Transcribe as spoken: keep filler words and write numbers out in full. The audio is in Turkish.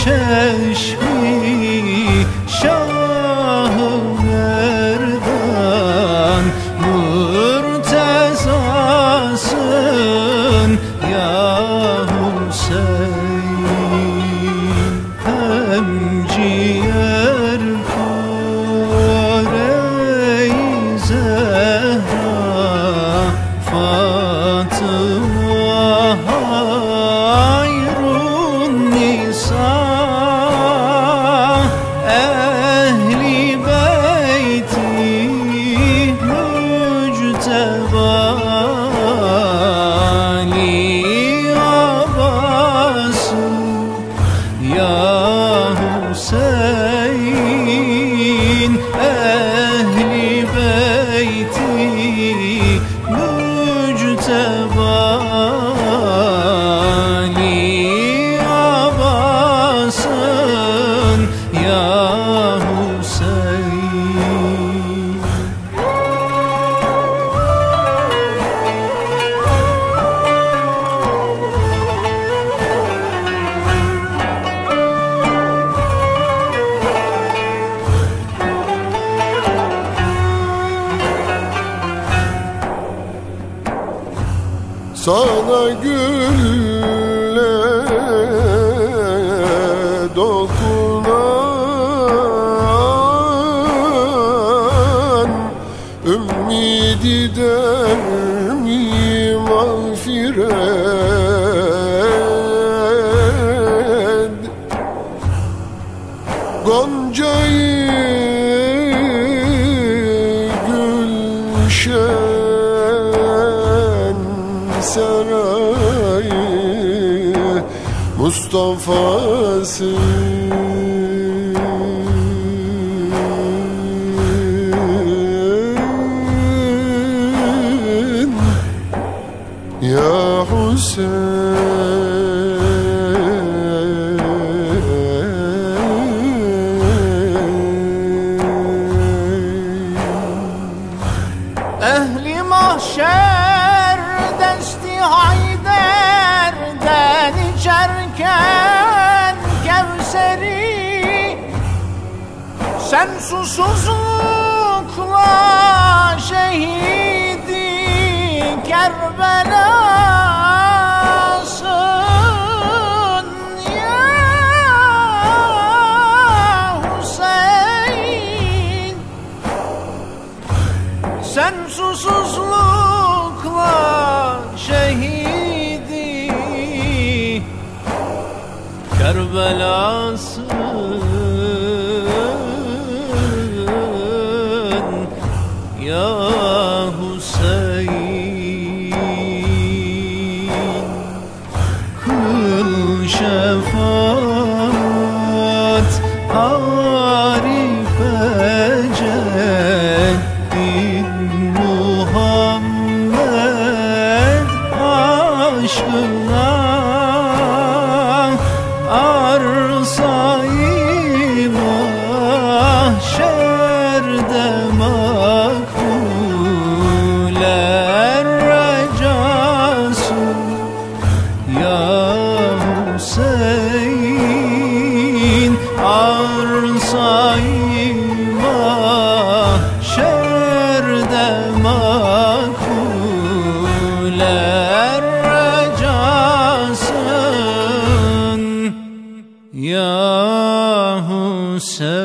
çeşmi Şah-ı Merdan murtezasın ya Hüseyin. Hem ciğer pare-i Zehra Fatıma hayrun nisa ehli beyti mücteba Ali Abbas ya Hüseyin. Ehli beyti mücteba Ali Abbas'ın ya Hüseyin. Sana gülle dokunan ümmidi dermi mağfiret Goncayı gülşen sarayı Mustafa'sı ya Hüseyin. Ehli mahşer desti Hayder'den içerken Kevser'i sen susuzlukla şehidi Kerbela'sın ya Hüseyin. Sen susuzlukla şehidi Kerbela'sın ya Hüseyin. Kıl şefaat Arife Ceddin Muhammed aşkına arsayı mahşerde makbuler recası ya Hüseyin. Arsayı mahşerde makbuler recasın ya Hüseyin.